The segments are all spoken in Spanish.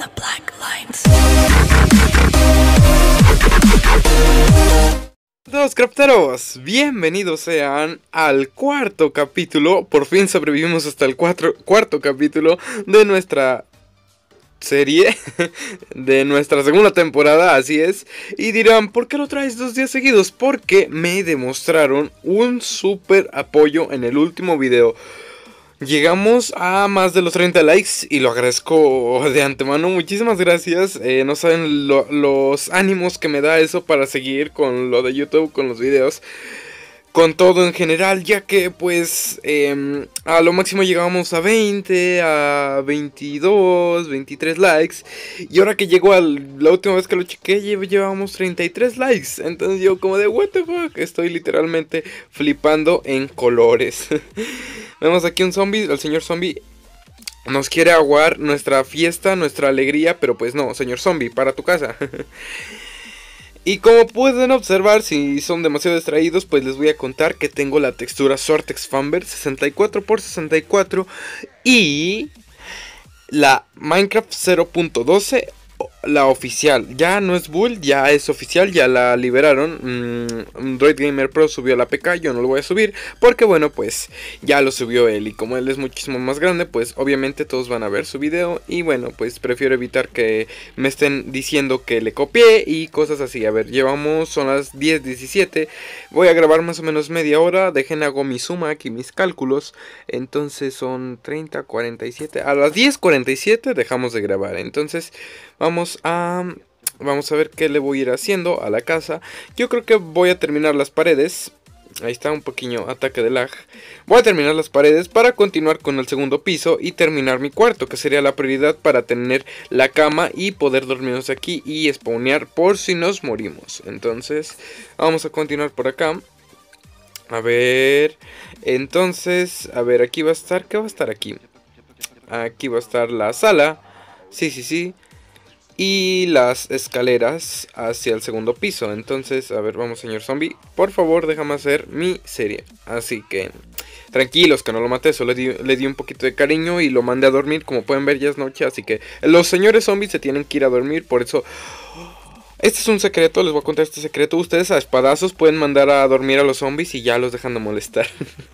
the black lines. Todos crafteros, bienvenidos sean al cuarto capítulo. Por fin sobrevivimos hasta el cuarto capítulo de nuestra serie, de nuestra segunda temporada, así es. Y dirán, ¿por qué lo traes 2 días seguidos? Porque me demostraron un súper apoyo en el último video. Llegamos a más de los 30 likes y lo agradezco de antemano, muchísimas gracias. No saben los ánimos que me da eso para seguir con lo de YouTube, con los videos, con todo en general, ya que pues a lo máximo llegábamos a 20, a 22, 23 likes. Y ahora que llegó la última vez que lo chequé, llevábamos 33 likes. Entonces yo como de what the fuck, estoy literalmente flipando en colores. Vemos aquí un zombie, el señor zombie nos quiere aguar nuestra fiesta, nuestra alegría, pero pues no, señor zombie, para tu casa. Y como pueden observar, si son demasiado distraídos, pues les voy a contar que tengo la textura Sortex Famber 64×64 y la Minecraft 0.12, la oficial. Ya no es bull, ya es oficial, ya la liberaron. Droid Gamer Pro subió la PK, yo no lo voy a subir porque bueno, pues ya lo subió él. Y como él es muchísimo más grande, pues obviamente todos van a ver su video. Y bueno, pues prefiero evitar que me estén diciendo que le copié y cosas así. A ver, son las 10:17. Voy a grabar más o menos media hora. Dejen hago mi suma aquí, mis cálculos. Entonces son 30, 47. A las 10:47 dejamos de grabar. Entonces vamos a ver qué le voy a ir haciendo a la casa. Yo creo que voy a terminar las paredes. Ahí está, un pequeño ataque de lag. Voy a terminar las paredes para continuar con el segundo piso y terminar mi cuarto, que sería la prioridad para tener la cama y poder dormirnos aquí y spawnear por si nos morimos. Entonces vamos a continuar por acá. A ver, entonces, a ver, aquí va a estar, ¿qué va a estar aquí? Aquí va a estar la sala. Sí. Y las escaleras hacia el segundo piso. Entonces, a ver, vamos señor zombie, por favor déjame hacer mi serie. Así que, tranquilos que no lo maté, solo le di un poquito de cariño y lo mandé a dormir. Como pueden ver ya es noche, así que los señores zombies se tienen que ir a dormir. Por eso, este es un secreto, les voy a contar este secreto. Ustedes a espadazos pueden mandar a dormir a los zombies y ya los dejan de molestar.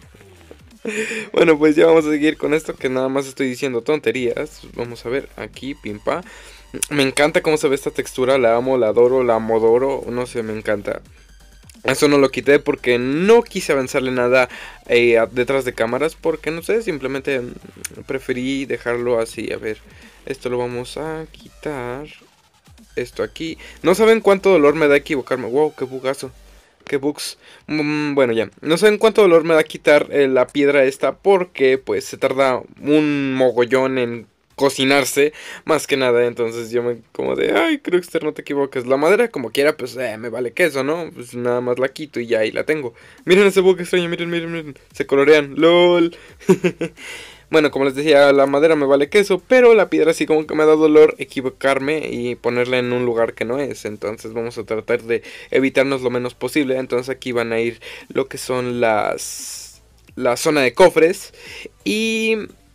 Bueno, pues ya vamos a seguir con esto, que nada más estoy diciendo tonterías. Vamos a ver, aquí, pimpa. Me encanta cómo se ve esta textura, la amo, la adoro, la amodoro, no sé, me encanta. Eso no lo quité porque no quise avanzarle nada detrás de cámaras, porque no sé, simplemente preferí dejarlo así. A ver, esto lo vamos a quitar. Esto aquí. No saben cuánto dolor me da equivocarme. Wow, qué bugazo. Qué bugs. Bueno, ya. No saben cuánto dolor me da quitar la piedra esta, porque pues se tarda un mogollón en cocinarse, más que nada. Entonces yo me como de, ay, Cruxter, no te equivoques. La madera como quiera, pues me vale queso, ¿no? Pues nada más la quito y ya ahí la tengo. Miren ese bug extraño, miren. Se colorean, lol. Bueno, como les decía, la madera me vale queso, pero la piedra sí como que me da dolor equivocarme y ponerla en un lugar que no es. Entonces vamos a tratar de evitarnos lo menos posible. Entonces aquí van a ir lo que son la zona de cofres y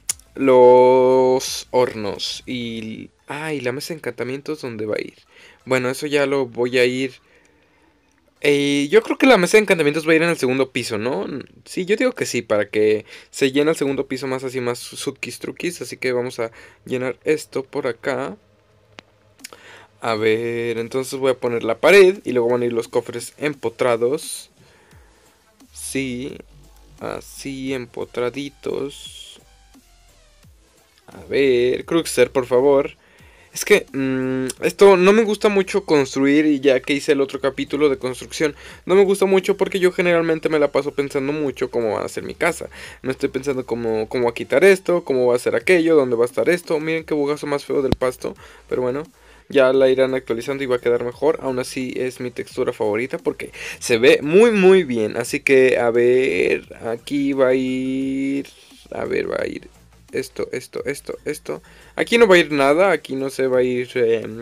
los hornos. Y la mesa de encantamientos, ¿dónde va a ir? Bueno, eso ya lo voy a ir. Yo creo que la mesa de encantamientos va a ir en el segundo piso, ¿no? Sí, yo digo que sí, para que se llene el segundo piso más así, más suquis truquis. Así que vamos a llenar esto por acá. A ver, entonces voy a poner la pared y luego van a ir los cofres empotrados. Sí, así empotraditos. A ver, Cruxer, por favor. Es que esto no me gusta mucho construir, y ya que hice el otro capítulo de construcción, no me gusta mucho porque yo generalmente me la paso pensando mucho cómo va a ser mi casa. No estoy pensando cómo va a quitar esto, cómo va a ser aquello, dónde va a estar esto. Miren qué bugazo más feo del pasto, pero bueno, ya la irán actualizando y va a quedar mejor. Aún así es mi textura favorita porque se ve muy bien. Así que a ver, aquí va a ir... A ver, va a ir... Esto. Aquí no va a ir nada. Aquí no se va a ir...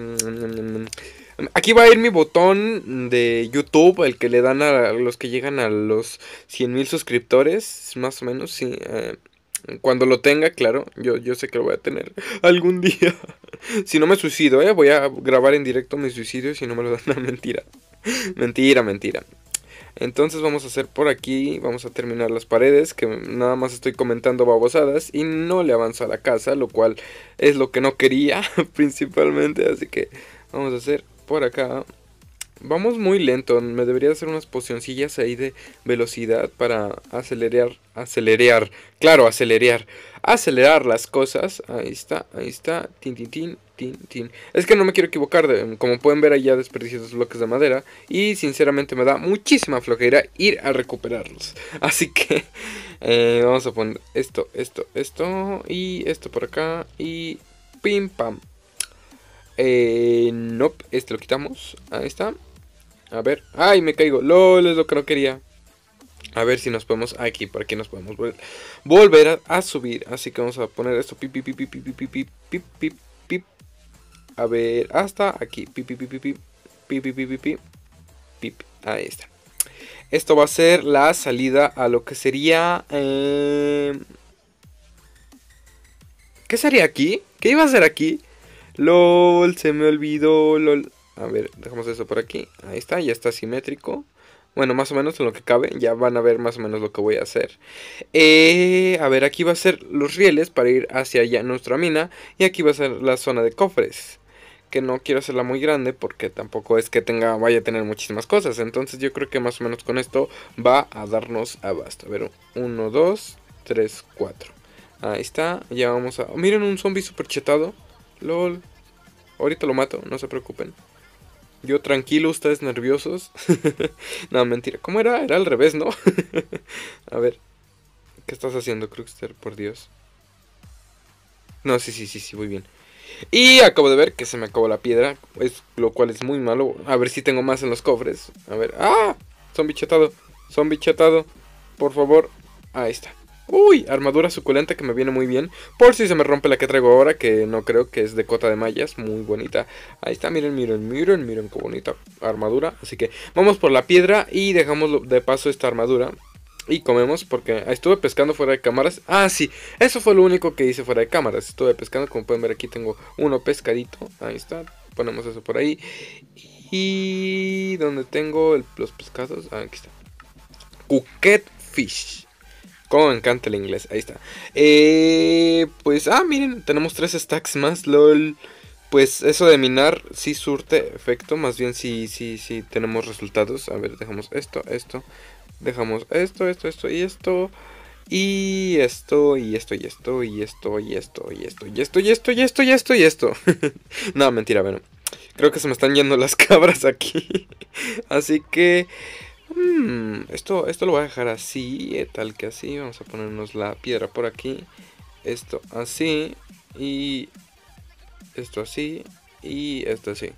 Aquí va a ir mi botón de YouTube, el que le dan a los que llegan a los 100,000 suscriptores, más o menos, sí. Cuando lo tenga, claro, yo sé que lo voy a tener algún día. Si no me suicido, voy a grabar en directo mi suicidio si no me lo dan. No, mentira. Mentira, mentira. Entonces vamos a hacer por aquí, vamos a terminar las paredes, que nada más estoy comentando babosadas y no le avanzo a la casa, lo cual es lo que no quería principalmente, así que vamos a hacer por acá. Vamos muy lento, me debería hacer unas pocioncillas ahí de velocidad para acelerar las cosas. Ahí está, tin, tin, tin, tin, tin. Es que no me quiero equivocar, como pueden ver ahí ya desperdicié 2 bloques de madera y sinceramente me da muchísima flojera ir a recuperarlos. Así que vamos a poner esto y esto por acá y pim pam. Nope, este lo quitamos, ahí está. A ver, ¡ay! Me caigo. LOL, es lo que no quería. A ver si nos podemos. Aquí, por aquí nos podemos volver a subir. Así que vamos a poner esto. Pip, pip, pip, pip, pip, pip, pip, pip, pip, pip. A ver, hasta aquí. Pip, pip, pip, pip, pip, pip, pip, pip, pip, pip. Ahí está. Esto va a ser la salida a lo que sería. ¿Qué sería aquí? ¿Qué iba a ser aquí? LOL, se me olvidó. LOL. A ver, dejamos eso por aquí. Ahí está, ya está simétrico. Bueno, más o menos en lo que cabe. Ya van a ver más o menos lo que voy a hacer. A ver, aquí va a ser los rieles para ir hacia allá nuestra mina. Y aquí va a ser la zona de cofres. Que no quiero hacerla muy grande porque tampoco es que vaya a tener muchísimas cosas. Entonces yo creo que más o menos con esto va a darnos abasto. A ver, 1, 2, 3, 4. Ahí está, ya vamos a... miren, un zombie super chetado. LOL. Ahorita lo mato, no se preocupen. Yo tranquilo, ustedes nerviosos. No, mentira. ¿Cómo era? Era al revés, ¿no? A ver. ¿Qué estás haciendo, Kruxter? Por Dios. No, sí, muy bien. Y acabo de ver que se me acabó la piedra. Lo cual es muy malo. A ver si tengo más en los cofres. A ver. ¡Ah! Zombie chetado. Zombie chetado. Por favor. Ahí está. Uy, armadura suculenta que me viene muy bien. Por si se me rompe la que traigo ahora, que no creo, que es de cota de mallas. Muy bonita. Ahí está, miren qué bonita armadura. Así que vamos por la piedra y dejamos de paso esta armadura. Y comemos porque estuve pescando fuera de cámaras. Ah, sí, eso fue lo único que hice fuera de cámaras. Estuve pescando, como pueden ver aquí tengo uno pescadito. Ahí está, ponemos eso por ahí. Y donde tengo los pescados, aquí está. Cooked Fish. Como me encanta el inglés, ahí está. Pues, miren, tenemos 3 stacks más, lol. Pues eso de minar sí surte efecto, más bien sí tenemos resultados. A ver, dejamos esto. Dejamos esto y esto. Y esto, y esto, y esto, y esto, y esto, y esto, y esto, y esto, y esto, y esto, y esto. No, mentira, bueno. Creo que se me están yendo las cabras aquí. Así que... esto lo voy a dejar así, tal que así. Vamos a ponernos la piedra por aquí. Esto así. Y esto así. Y esto así.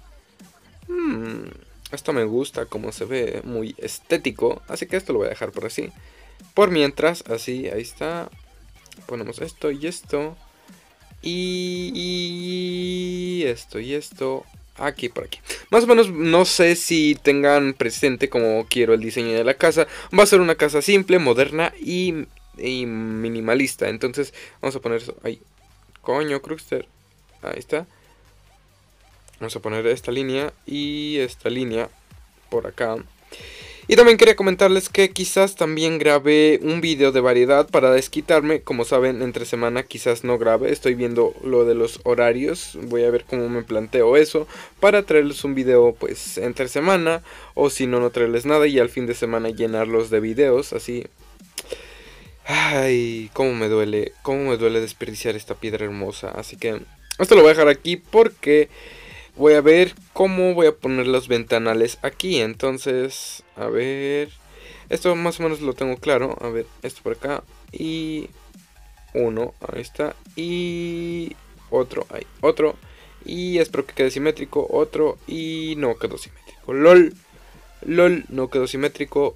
Esto me gusta como se ve, muy estético. Así que esto lo voy a dejar por así. Por mientras, así, ahí está. Ponemos esto y esto. Y esto y esto. Aquí, por aquí. Más o menos no sé si tengan presente como quiero el diseño de la casa. Va a ser una casa simple, moderna y minimalista. Entonces vamos a poner eso ahí. Coño, Kruxter. Ahí está. Vamos a poner esta línea y esta línea por acá. Y también quería comentarles que quizás también grabé un video de variedad para desquitarme. Como saben, entre semana quizás no grabe. Estoy viendo lo de los horarios. Voy a ver cómo me planteo eso para traerles un video pues entre semana. O si no, no traerles nada y al fin de semana llenarlos de videos. Así. Ay, cómo me duele desperdiciar esta piedra hermosa. Así que esto lo voy a dejar aquí porque... voy a ver cómo voy a poner los ventanales aquí. Entonces, a ver. Esto más o menos lo tengo claro. A ver, esto por acá. Y uno, ahí está. Y otro, ahí, otro. Y espero que quede simétrico. Otro. Y no quedó simétrico. LOL. LOL, no quedó simétrico.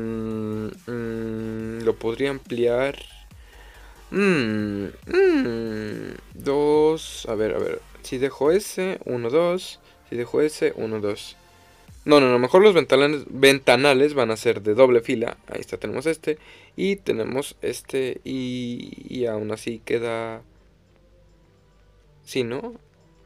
Lo podría ampliar. Dos. A ver. Si dejo ese, 1, 2. Si dejo ese, 1, 2. No, mejor los ventanales van a ser de doble fila. Ahí está, tenemos este. Y tenemos este. Y aún así queda... Sí, ¿no?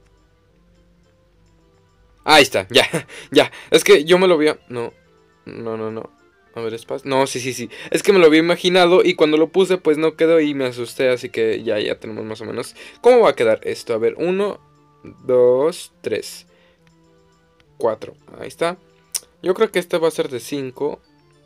Ahí está, ya, ya. Es que yo me lo había... No. A ver, espacio. No, sí. Es que me lo había imaginado y cuando lo puse pues no quedó y me asusté. Así que ya tenemos más o menos. ¿Cómo va a quedar esto? A ver, 1, 2, 3, 4. Ahí está. Yo creo que este va a ser de 5.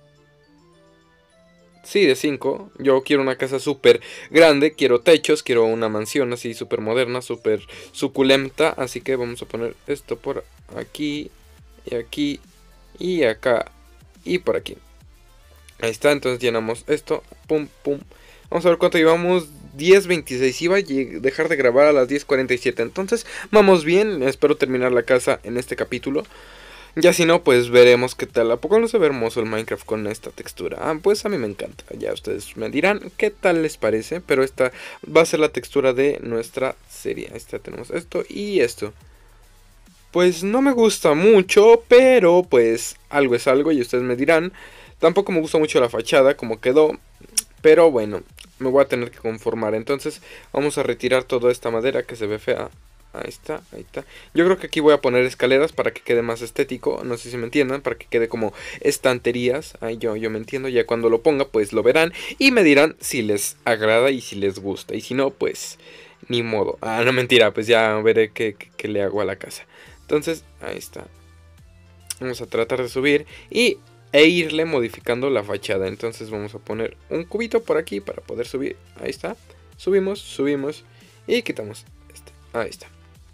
Sí, de 5. Yo quiero una casa súper grande, quiero techos, quiero una mansión así súper moderna, súper suculenta. Así que vamos a poner esto por aquí, y aquí, y acá, y por aquí. Ahí está, entonces llenamos esto, pum. Vamos a ver cuánto llevamos, 10:26, iba a dejar de grabar a las 10:47. Entonces vamos bien, espero terminar la casa en este capítulo. Ya si no, pues veremos qué tal. ¿A poco no se ve hermoso el Minecraft con esta textura? Pues a mí me encanta. Ya ustedes me dirán qué tal les parece. Pero esta va a ser la textura de nuestra serie. Esta tenemos esto y esto. Pues no me gusta mucho, pero pues algo es algo y ustedes me dirán. Tampoco me gusta mucho la fachada como quedó. Pero bueno, me voy a tener que conformar. Entonces vamos a retirar toda esta madera que se ve fea. Ahí está. Yo creo que aquí voy a poner escaleras para que quede más estético. No sé si me entiendan, para que quede como estanterías. Ahí yo me entiendo. Ya cuando lo ponga, pues lo verán. Y me dirán si les agrada y si les gusta. Y si no, pues ni modo. No, mentira, pues ya veré qué le hago a la casa. Entonces, ahí está. Vamos a tratar de subir e irle modificando la fachada. Entonces vamos a poner un cubito por aquí para poder subir. Ahí está. Subimos y quitamos este. Ahí está.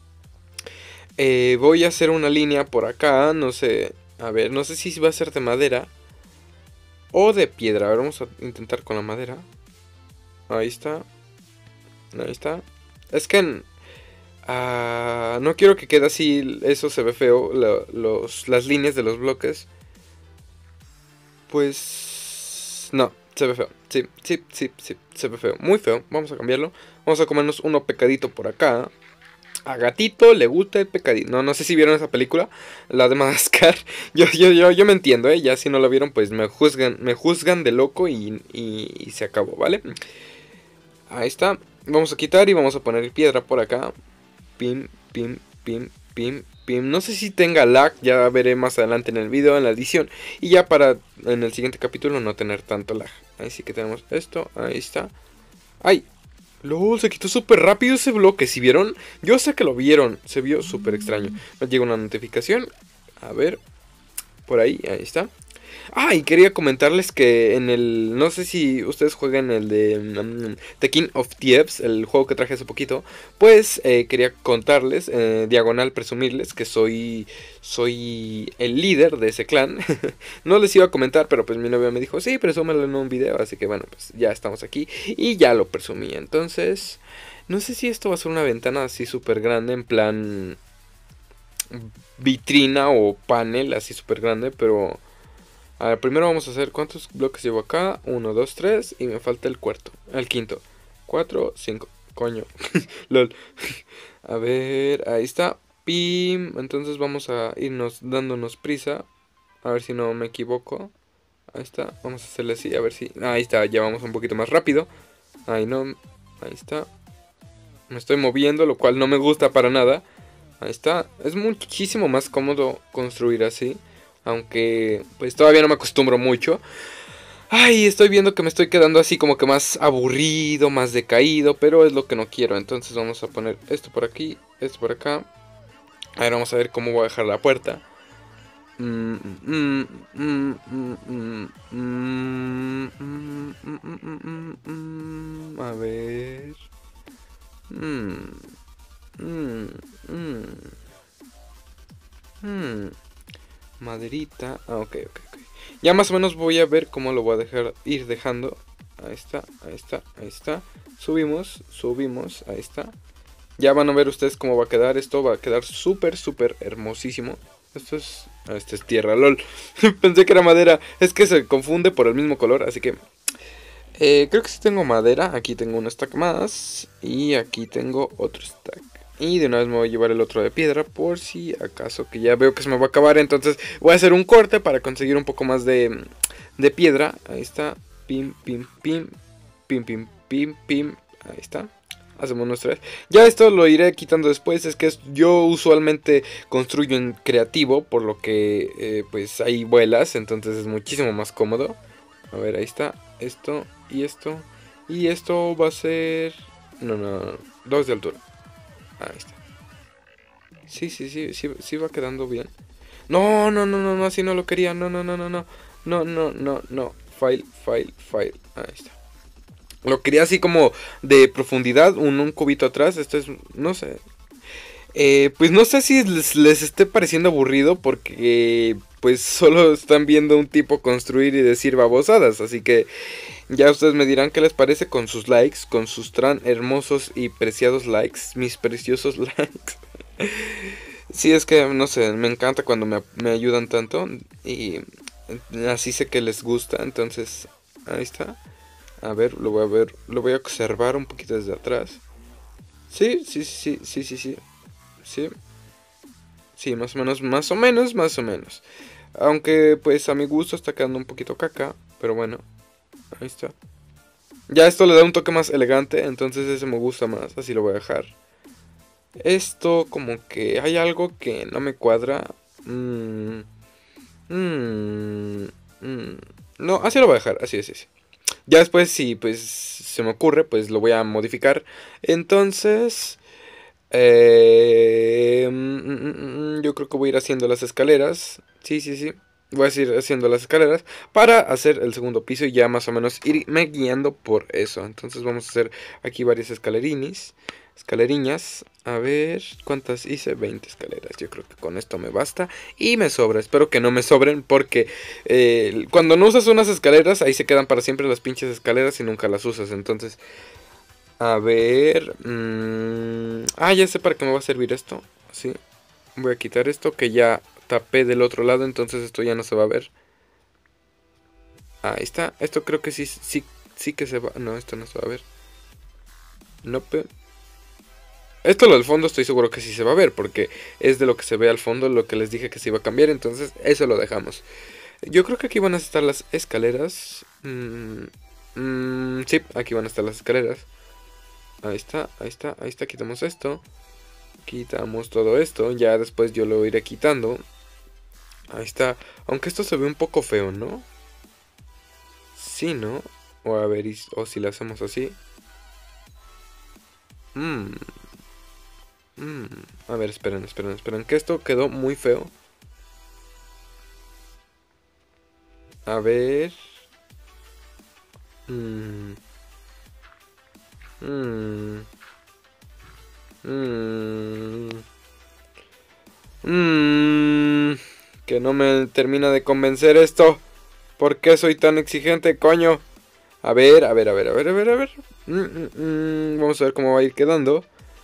Voy a hacer una línea por acá, no sé, a ver, no sé si va a ser de madera o de piedra. A ver, vamos a intentar con la madera. Ahí está. Es que no quiero que quede así, eso se ve feo, las líneas de los bloques. Pues no, se ve feo, sí, se ve feo, muy feo. Vamos a cambiarlo, vamos a comernos uno pecadito por acá. A Gatito le gusta el pecadito. No sé si vieron esa película, la de Madagascar. Yo me entiendo, ya si no la vieron, pues me juzgan de loco y se acabó, ¿vale? Ahí está. Vamos a quitar y vamos a poner piedra por acá. Pim. No sé si tenga lag, ya veré más adelante en el video, en la edición. Y ya para en el siguiente capítulo no tener tanto lag. Ahí sí que tenemos esto, ahí está. ¡Ay! LOL, se quitó súper rápido ese bloque, ¿sí vieron? Yo sé que lo vieron, se vio súper extraño. Me llega una notificación, a ver, por ahí está. Y quería comentarles que en el... No sé si ustedes juegan el de The King of Thieves, el juego que traje hace poquito. Pues quería contarles, diagonal presumirles que soy el líder de ese clan. No les iba a comentar, pero pues mi novia me dijo, sí, presúmelo en un video. Así que bueno, pues ya estamos aquí y ya lo presumí. Entonces, no sé si esto va a ser una ventana así súper grande, en plan vitrina o panel así súper grande, pero... A ver, primero vamos a hacer cuántos bloques llevo acá. 1, 2, 3 y me falta el cuarto, el quinto. 4, 5, coño. LOL. A ver, ahí está. Pim. Entonces vamos a irnos dándonos prisa. A ver si no me equivoco. Ahí está, vamos a hacerle así, a ver si... Ahí está, ya vamos un poquito más rápido. Ahí no, ahí está. Me estoy moviendo, lo cual no me gusta para nada. Ahí está, es muchísimo más cómodo construir así. Aunque pues todavía no me acostumbro mucho. Estoy viendo que me estoy quedando así como que más aburrido, más decaído. Pero es lo que no quiero. Entonces vamos a poner esto por aquí, esto por acá. A ver, vamos a ver cómo voy a dejar la puerta. A ver. Maderita. Ok. Ya más o menos voy a ver cómo lo voy a ir dejando. Ahí está. Subimos. Ahí está. Ya van a ver ustedes cómo va a quedar. Esto va a quedar súper hermosísimo. Esto es... Este es tierra, lol. Pensé que era madera. Es que se confunde por el mismo color, así que... creo que sí tengo madera. Aquí tengo un stack más. Y aquí tengo otro stack. Y de una vez me voy a llevar el otro de piedra por si acaso, que ya veo que se me va a acabar. Entonces voy a hacer un corte para conseguir un poco más de piedra. Ahí está. Pim, pim, pim. Pim, pim, pim, pim. Ahí está. Hacemos nuestra. Ya esto lo iré quitando después. Es que yo usualmente construyo en creativo, por lo que pues hay vuelas. Entonces es muchísimo más cómodo. A ver, ahí está. Esto y esto. Y esto va a ser... No. 2 de altura. Ahí está. Sí va quedando bien. No, así no lo quería. No. File. Ahí está. Lo quería así como de profundidad, un cubito atrás. Esto es, no sé. Pues no sé si les esté pareciendo aburrido porque pues solo están viendo un tipo construir y decir babosadas. Así que ya ustedes me dirán qué les parece con sus likes, con sus tan hermosos y preciados likes, mis preciosos likes. Sí, es que no sé, me encanta cuando me ayudan tanto y así sé que les gusta. Entonces, ahí está. A ver, lo voy a observar un poquito desde atrás. Sí. Sí, sí, más o menos. Aunque pues a mi gusto está quedando un poquito caca, pero bueno, ahí está. Ya esto le da un toque más elegante, entonces ese me gusta más, así lo voy a dejar. Esto como que hay algo que no me cuadra. No, así lo voy a dejar, así. Ya después si pues se me ocurre, pues lo voy a modificar. Entonces... yo creo que voy a ir haciendo las escaleras. Sí. Voy a ir haciendo las escaleras para hacer el segundo piso y ya más o menos irme guiando por eso. Entonces vamos a hacer aquí varias escaleriñas. A ver, ¿cuántas hice? 20 escaleras. Yo creo que con esto me basta y me sobra. Espero que no me sobren porque cuando no usas unas escaleras, ahí se quedan para siempre las pinches escaleras y nunca las usas. Entonces... A ver... ya sé para qué me va a servir esto. Sí. Voy a quitar esto que ya tapé del otro lado. Entonces esto ya no se va a ver. Ahí está. Esto creo que sí que se va... No, esto no se va a ver. Nope. Esto lo del fondo estoy seguro que sí se va a ver. Porque es de lo que se ve al fondo lo que les dije que se iba a cambiar. Entonces eso lo dejamos. Yo creo que aquí van a estar las escaleras. Sí, aquí van a estar las escaleras. Ahí está, quitamos esto. Quitamos todo esto. Ya después yo lo iré quitando. Ahí está. Aunque esto se ve un poco feo, ¿no? Sí, ¿no? O a ver, o si lo hacemos así. A ver, esperen. Que esto quedó muy feo. A ver. Que no me termina de convencer esto. ¿Por qué soy tan exigente, coño? A ver. Vamos a ver cómo va a ir quedando.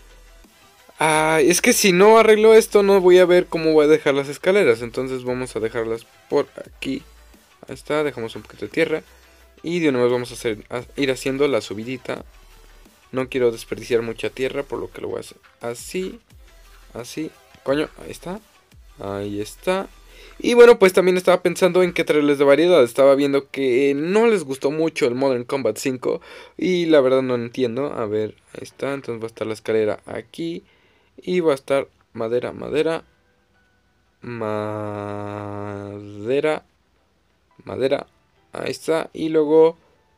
Es que si no arreglo esto no voy a ver cómo voy a dejar las escaleras. Entonces vamos a dejarlas por aquí. Ahí está, dejamos un poquito de tierra. Y de una vez vamos a ir haciendo la subidita. No quiero desperdiciar mucha tierra, por lo que lo voy a hacer así. Así. Coño, ahí está. Y bueno, pues también estaba pensando en qué traerles de variedad. Estaba viendo que no les gustó mucho el Modern Combat 5. Y la verdad no entiendo. A ver, ahí está. Entonces va a estar la escalera aquí. Y va a estar madera. Ahí está. Y luego...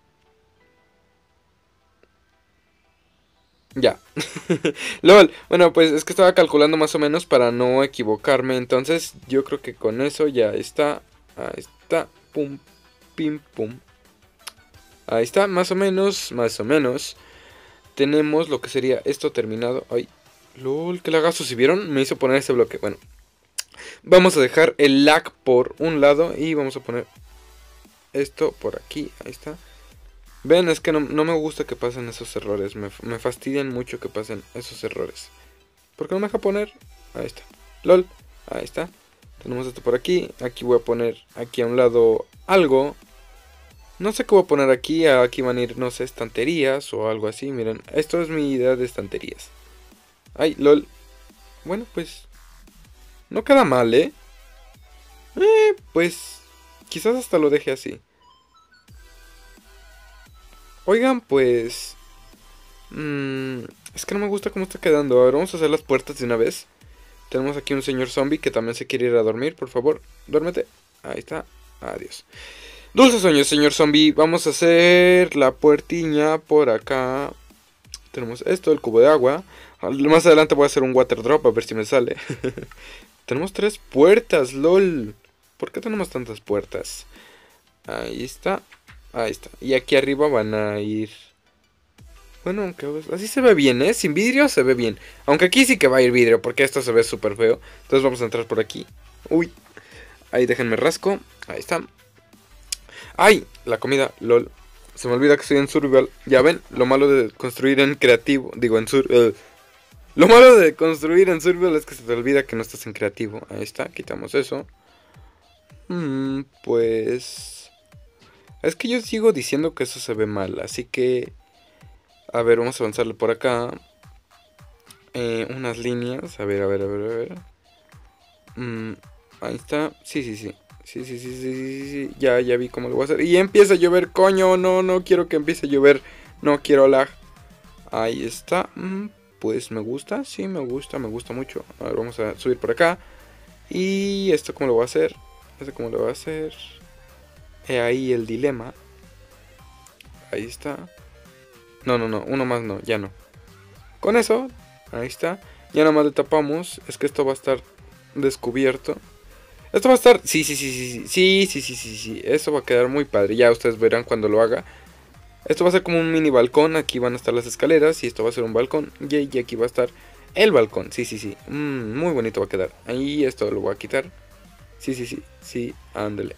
Ya. LOL. Bueno, pues es que estaba calculando más o menos para no equivocarme. Entonces yo creo que con eso ya está. Ahí está. Pum. Pim, pum. Ahí está. Más o menos. Tenemos lo que sería esto terminado. Ay. LOL. ¿Qué lagazo? ¿Si vieron? Me hizo poner este bloque. Bueno. Vamos a dejar el lag por un lado. Y vamos a poner esto por aquí. Ahí está. Ven, es que no me gusta que pasen esos errores. Me fastidian mucho que pasen esos errores. ¿Por qué no me deja poner? Ahí está. LOL. Ahí está. Tenemos esto por aquí. Aquí voy a poner aquí a un lado algo. No sé qué voy a poner aquí. Aquí van a ir, no sé, estanterías o algo así. Miren, esto es mi idea de estanterías. Ay, lol. Bueno, pues no queda mal, ¿eh? Pues quizás hasta lo deje así. Oigan, pues... es que no me gusta cómo está quedando. A ver, vamos a hacer las puertas de una vez. Tenemos aquí un señor zombie que también se quiere ir a dormir. Por favor, duérmete. Ahí está. Adiós. Dulces sueños, señor zombie. Vamos a hacer la puertiña por acá. Tenemos esto, el cubo de agua. Más adelante voy a hacer un water drop a ver si me sale. Tenemos 3 puertas, lol. ¿Por qué tenemos tantas puertas? Ahí está. Ahí está. Y aquí arriba van a ir... Bueno, aunque así se ve bien, ¿eh? Sin vidrio se ve bien. Aunque aquí sí que va a ir vidrio, porque esto se ve súper feo. Entonces vamos a entrar por aquí. Uy. Ahí déjenme rasco. Ahí está. ¡Ay! La comida, lol. Se me olvida que estoy en survival. Ya ven, lo malo de construir en creativo. Digo, en survival. Lo malo de construir en survival es que se te olvida que no estás en creativo. Ahí está, quitamos eso. Pues... Es que yo sigo diciendo que eso se ve mal, así que... A ver, vamos a avanzarle por acá. Unas líneas. A ver, a ver, a ver, a ver. Ahí está. Sí, sí, sí. Sí, sí, sí, sí, sí, sí. Ya vi cómo lo voy a hacer. Y empieza a llover, coño. No, no quiero que empiece a llover. No quiero lag. Ahí está. Pues me gusta. Sí, me gusta mucho. A ver, vamos a subir por acá. Y esto cómo lo voy a hacer. Esto cómo lo voy a hacer. Ahí el dilema. Ahí está. No, no, no. Uno más no. Ya no. Con eso. Ahí está. Ya nada más le tapamos. Es que esto va a estar descubierto. Esto va a estar... Sí, sí, sí, sí, sí, sí, sí, sí, sí. Eso va a quedar muy padre. Ya ustedes verán cuando lo haga. Esto va a ser como un mini balcón. Aquí van a estar las escaleras. Y esto va a ser un balcón. Y aquí va a estar el balcón. Sí, sí, sí. Muy bonito va a quedar. Ahí esto lo voy a quitar. Sí, sí, sí. Sí, ándale.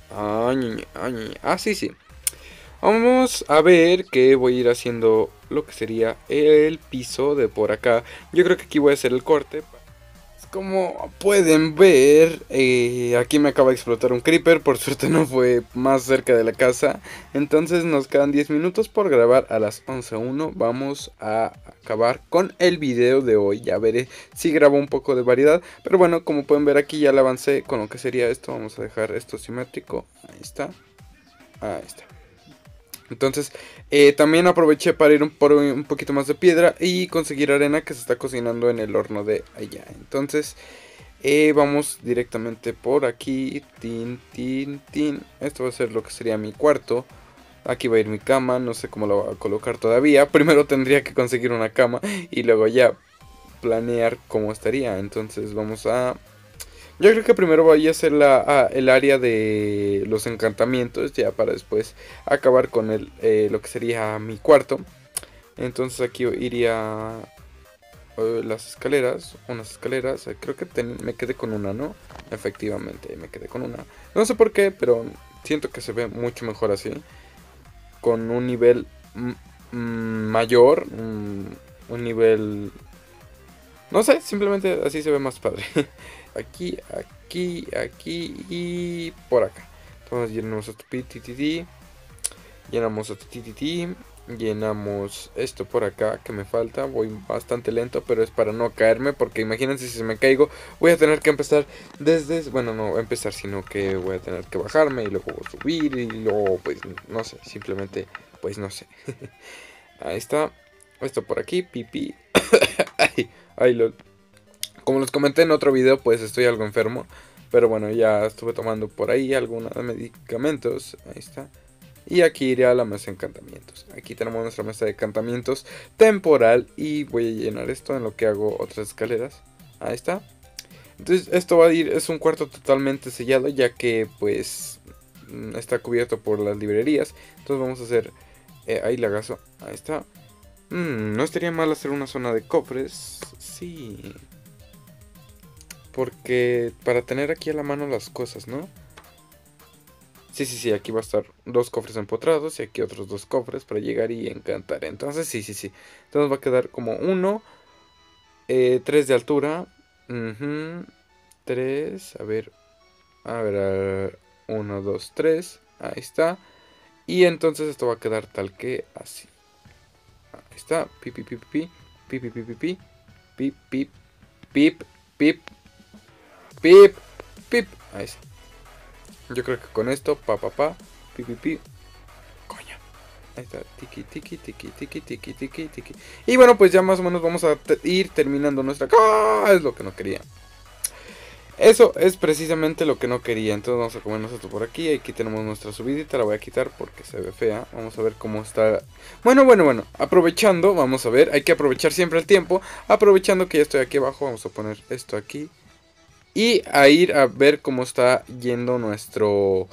Ah, sí, sí. Vamos a ver que voy a ir haciendo lo que sería el piso de por acá. Yo creo que aquí voy a hacer el corte. Como pueden ver, aquí me acaba de explotar un creeper, por suerte no fue más cerca de la casa. Entonces nos quedan 10 minutos por grabar a las 11:01. Vamos a acabar con el video de hoy, ya veré si grabo un poco de variedad. Pero bueno, como pueden ver aquí ya le avancé con lo que sería esto. Vamos a dejar esto simétrico, ahí está, ahí está. Entonces también aproveché para ir por un poquito más de piedra y conseguir arena que se está cocinando en el horno de allá. Entonces vamos directamente por aquí. Tin, tin, tin. Esto va a ser lo que sería mi cuarto. Aquí va a ir mi cama, no sé cómo la voy a colocar todavía. Primero tendría que conseguir una cama y luego ya planear cómo estaría. Entonces vamos a... Yo creo que primero voy a hacer el área de los encantamientos, ya para después acabar con lo que sería mi cuarto. Entonces aquí iría las escaleras, unas escaleras. Creo que me quedé con una, ¿no? Efectivamente, me quedé con una. No sé por qué, pero siento que se ve mucho mejor así. Con un nivel mayor, un nivel... No sé, simplemente así se ve más padre. Aquí, aquí, aquí y por acá. Entonces llenamos esto, llenamos esto, llenamos esto por acá que me falta. Voy bastante lento, pero es para no caerme, porque imagínense si me caigo, voy a tener que empezar desde... Bueno, no empezar, sino que voy a tener que bajarme y luego subir y luego, pues, no sé, simplemente, pues, no sé. Ahí está. Esto por aquí, pipí. Ay, lol. Como les comenté en otro video, pues estoy algo enfermo. Pero bueno, ya estuve tomando por ahí algunos medicamentos. Ahí está. Y aquí iré a la mesa de encantamientos. Aquí tenemos nuestra mesa de encantamientos temporal. Y voy a llenar esto en lo que hago otras escaleras. Ahí está. Entonces esto va a ir, es un cuarto totalmente sellado, ya que pues está cubierto por las librerías. Entonces vamos a hacer ahí lagazo. Ahí está. No estaría mal hacer una zona de cofres. Sí. Porque para tener aquí a la mano las cosas, ¿no? Sí, sí, sí, aquí va a estar 2 cofres empotrados y aquí otros 2 cofres para llegar y encantar. Entonces, sí, sí, sí. Entonces va a quedar como 1, 3 de altura. 3, a ver, 1, 2, 3. Ahí está. Y entonces esto va a quedar tal que así. Ahí está, pi, pi, pi, pi, pi, pi, pi, pi, pi. Pip, pip, pip, pip, pip, pip. Ahí está. Yo creo que con esto, pi, pi, pi. Coño. Ahí está. Tiki, tiki, tiki, tiki, tiki, tiki, tiki. Y bueno, pues ya más o menos vamos a ir terminando nuestra... ¡Ah! Es lo que no quería. Eso es precisamente lo que no quería. Entonces vamos a comernos esto por aquí. Aquí tenemos nuestra subidita. La voy a quitar porque se ve fea. Vamos a ver cómo está. Bueno. Aprovechando, vamos a ver. Hay que aprovechar siempre el tiempo. Aprovechando que ya estoy aquí abajo. Vamos a poner esto aquí. Y a ir a ver cómo está yendo nuestro...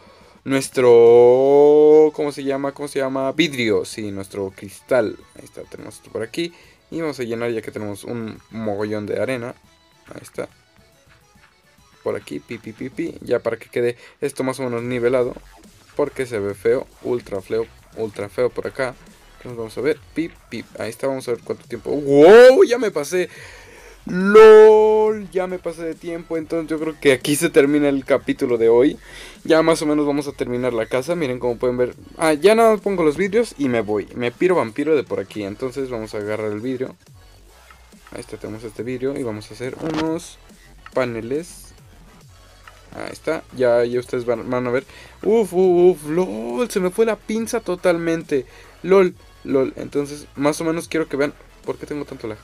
¿Cómo se llama? Vidrio. Sí, nuestro cristal. Ahí está. Tenemos esto por aquí. Y vamos a llenar ya que tenemos un mogollón de arena. Ahí está. Por aquí, pi, ya para que quede esto más o menos nivelado, porque se ve feo, ultra feo por acá. Entonces vamos a ver, ahí está, vamos a ver cuánto tiempo. ¡Wow! Ya me pasé, LOL, ya me pasé de tiempo. Entonces yo creo que aquí se termina el capítulo de hoy. Ya más o menos vamos a terminar la casa, miren como pueden ver. Ya nada más pongo los vidrios y me voy, me piro vampiro de por aquí. Entonces vamos a agarrar el vidrio. Ahí está, tenemos este vidrio y vamos a hacer unos paneles. Ahí está, ya ustedes van a ver. LOL, se me fue la pinza totalmente. LOL. Entonces, más o menos quiero que vean por qué tengo tanto lag.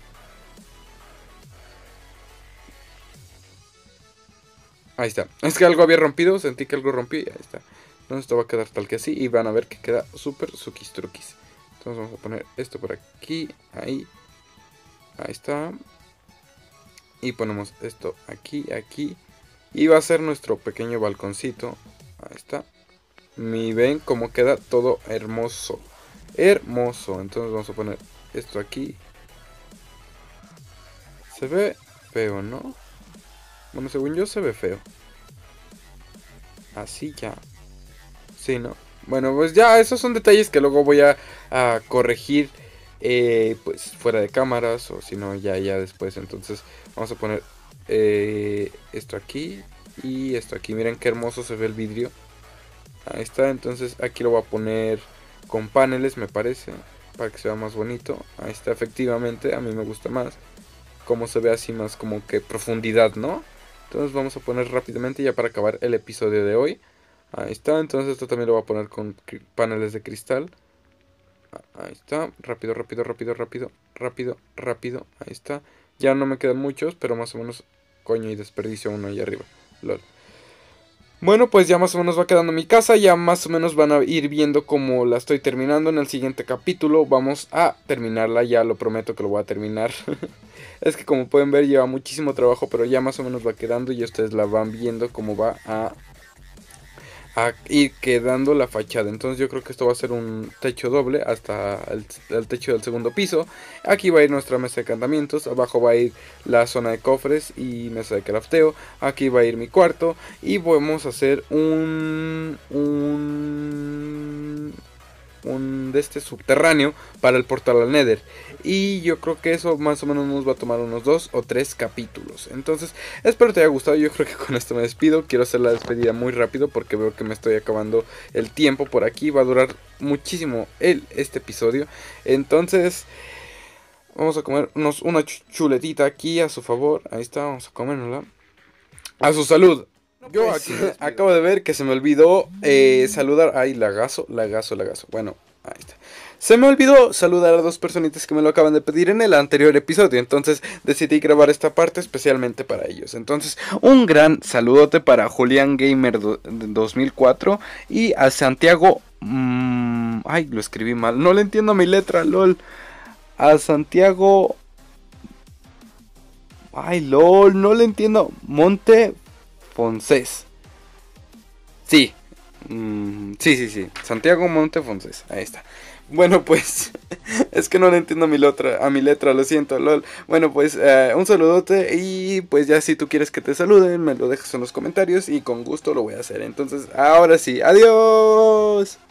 Ahí está, es que algo había rompido, sentí que algo rompió y ahí está. Entonces esto va a quedar tal que así y van a ver que queda súper suquis truquis. Entonces vamos a poner esto por aquí, ahí está. Y ponemos esto aquí. Y va a ser nuestro pequeño balconcito. Ahí está. Ven cómo queda todo hermoso. Entonces vamos a poner esto aquí. Se ve feo, ¿no? Bueno, según yo se ve feo. Así ya. Sí, ¿no? Bueno, pues ya esos son detalles que luego voy a corregir. Pues fuera de cámaras. O si no, ya después. Entonces vamos a poner esto aquí y esto aquí. Miren qué hermoso se ve el vidrio. Ahí está, entonces aquí lo voy a poner con paneles, me parece, para que sea más bonito. Ahí está, efectivamente, a mí me gusta más como se ve así, más como que profundidad, ¿no? Entonces vamos a poner rápidamente ya para acabar el episodio de hoy. Ahí está, entonces esto también lo voy a poner con paneles de cristal. Ahí está, rápido. Ahí está. Ya no me quedan muchos, pero más o menos, coño, y desperdicio uno ahí arriba. LOL. Bueno, pues ya más o menos va quedando mi casa. Ya más o menos van a ir viendo cómo la estoy terminando. En el siguiente capítulo vamos a terminarla. Ya lo prometo que lo voy a terminar. Es que como pueden ver lleva muchísimo trabajo, pero ya más o menos va quedando. Y ustedes la van viendo cómo va a ir quedando la fachada. Entonces yo creo que esto va a ser un techo doble hasta el techo del segundo piso. Aquí va a ir nuestra mesa de encantamientos. Abajo va a ir la zona de cofres y mesa de crafteo. Aquí va a ir mi cuarto. Y vamos a hacer un de este subterráneo para el portal al Nether. Y yo creo que eso más o menos nos va a tomar unos 2 o 3 capítulos. Entonces espero te haya gustado. Yo creo que con esto me despido. Quiero hacer la despedida muy rápido porque veo que me estoy acabando el tiempo por aquí. Va a durar muchísimo este episodio. Entonces vamos a comernos una chuletita aquí a su favor. Ahí está, vamos a comérnosla. A su salud. Yo acabo de ver que se me olvidó saludar. Ay, lagazo. Bueno, ahí está. Se me olvidó saludar a 2 personitas que me lo acaban de pedir en el anterior episodio. Entonces decidí grabar esta parte especialmente para ellos. Entonces un gran saludote para Julián Gamer 2004 y a Santiago... ay, lo escribí mal. No le entiendo mi letra, lol. A Santiago... ay, lol, no le entiendo. Monte Foncés. Sí. Sí. Santiago Montefonses. Ahí está. Bueno, pues es que no le entiendo a mi letra, lo siento, lol. Bueno, pues un saludote y pues ya si tú quieres que te saluden, me lo dejas en los comentarios y con gusto lo voy a hacer. Entonces, ahora sí, adiós.